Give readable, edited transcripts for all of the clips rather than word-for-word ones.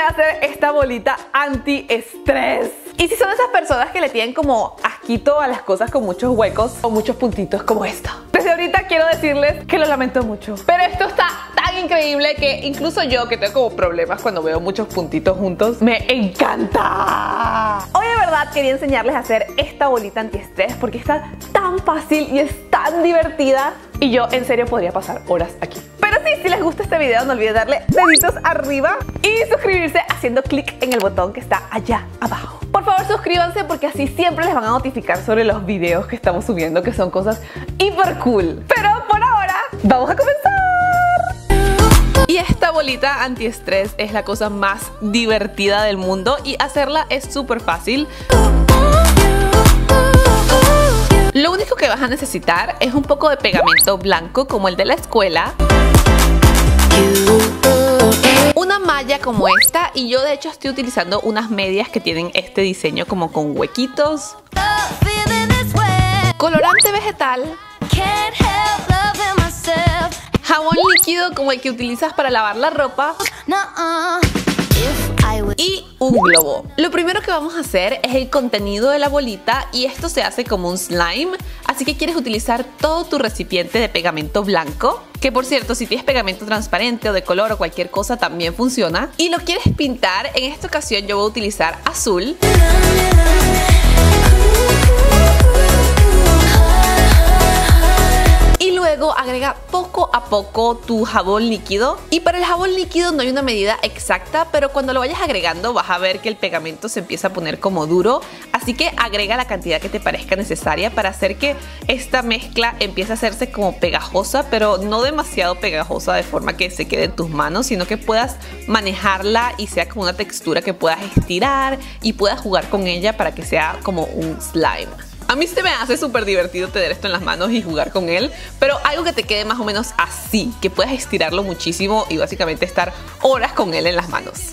hacer esta bolita antiestrés. Y si son esas personas que le tienen como asquito a las cosas con muchos huecos o muchos puntitos como esta, desde ahorita quiero decirles que lo lamento mucho, pero esto está tan increíble que incluso yo, que tengo como problemas cuando veo muchos puntitos juntos, me encanta. Hoy de verdad quería enseñarles a hacer esta bolita antiestrés porque está tan fácil y es tan divertida, y yo en serio podría pasar horas aquí. Pero sí, si les gusta este video no olviden darle deditos arriba y suscribirse haciendo clic en el botón que está allá abajo. Por favor suscríbanse porque así siempre les van a notificar sobre los videos que estamos subiendo, que son cosas hiper cool. Pero por ahora, ¡vamos a comenzar! Y esta bolita antiestrés es la cosa más divertida del mundo y hacerla es súper fácil. Lo único que vas a necesitar es un poco de pegamento blanco como el de la escuela, una malla como esta, y yo de hecho estoy utilizando unas medias que tienen este diseño como con huequitos, colorante vegetal, jabón líquido como el que utilizas para lavar la ropa y un globo. Lo primero que vamos a hacer es el contenido de la bolita, y esto se hace como un slime, así que quieres utilizar todo tu recipiente de pegamento blanco, que por cierto si tienes pegamento transparente o de color o cualquier cosa también funciona, y lo quieres pintar. En esta ocasión yo voy a utilizar azul. Y luego agrega poco a poco tu jabón líquido. Y para el jabón líquido no hay una medida exacta, pero cuando lo vayas agregando vas a ver que el pegamento se empieza a poner como duro. Así que agrega la cantidad que te parezca necesaria para hacer que esta mezcla empiece a hacerse como pegajosa, pero no demasiado pegajosa de forma que se quede en tus manos, sino que puedas manejarla y sea como una textura que puedas estirar y puedas jugar con ella para que sea como un slime. A mí se me hace súper divertido tener esto en las manos y jugar con él, pero algo que te quede más o menos así, que puedas estirarlo muchísimo y básicamente estar horas con él en las manos.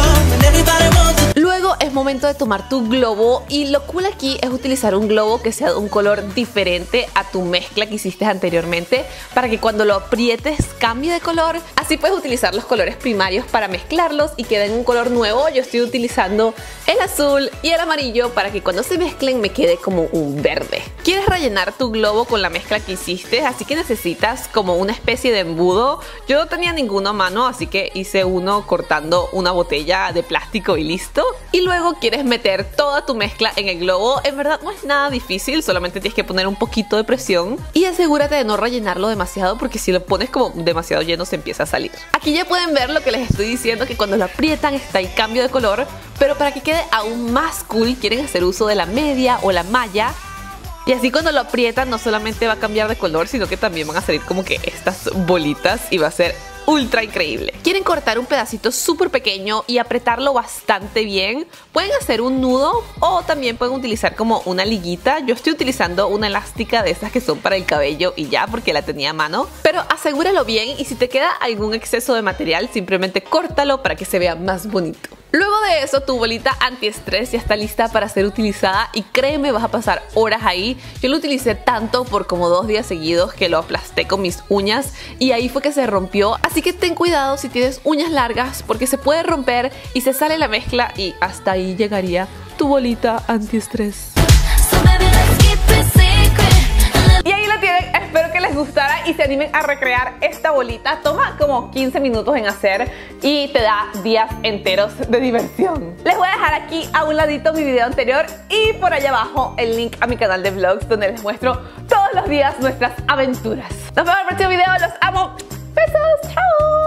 Luego es momento de tomar tu globo, y lo cool aquí es utilizar un globo que sea de un color diferente a tu mezcla que hiciste anteriormente, para que cuando lo aprietes cambie de color. Así puedes utilizar los colores primarios para mezclarlos y queden un color nuevo. Yo estoy utilizando el azul y el amarillo para que cuando se mezclen me quede como un verde. Quieres rellenar tu globo con la mezcla que hiciste, así que necesitas como una especie de embudo. Yo no tenía ninguno a mano, así que hice uno cortando una botella de plástico y listo. Y luego quieres meter toda tu mezcla en el globo. En verdad no es nada difícil, solamente tienes que poner un poquito de presión y asegúrate de no rellenarlo demasiado, porque si lo pones como demasiado lleno se empieza a salir. Aquí ya pueden ver lo que les estoy diciendo, que cuando lo aprietan está el cambio de color, pero para que quede aún más cool quieren hacer uso de la media o la malla. Y así cuando lo aprietan no solamente va a cambiar de color, sino que también van a salir como que estas bolitas y va a ser ultra increíble. Quieren cortar un pedacito súper pequeño y apretarlo bastante bien. Pueden hacer un nudo o también pueden utilizar como una liguita. Yo estoy utilizando una elástica de esas que son para el cabello y ya, porque la tenía a mano. Pero asegúralo bien, y si te queda algún exceso de material simplemente córtalo para que se vea más bonito. Luego de eso tu bolita antiestrés ya está lista para ser utilizada, y créeme, vas a pasar horas ahí. Yo lo utilicé tanto por como 2 días seguidos que lo aplasté con mis uñas y ahí fue que se rompió. Así que ten cuidado si tienes uñas largas, porque se puede romper y se sale la mezcla, y hasta ahí llegaría tu bolita antiestrés. Y ahí lo tienen, espero que les gustara y se animen a recrear esta bolita. Toma como 15 minutos en hacer y te da días enteros de diversión. Les voy a dejar aquí a un ladito mi video anterior y por allá abajo el link a mi canal de vlogs, donde les muestro todos los días nuestras aventuras. Nos vemos en el próximo video, los amo. Besos, chao.